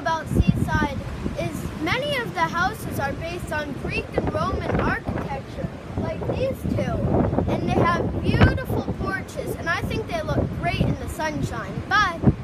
about Seaside is many of the houses are based on Greek and Roman architecture, like these two. And they have beautiful porches, and I think they look great in the sunshine. But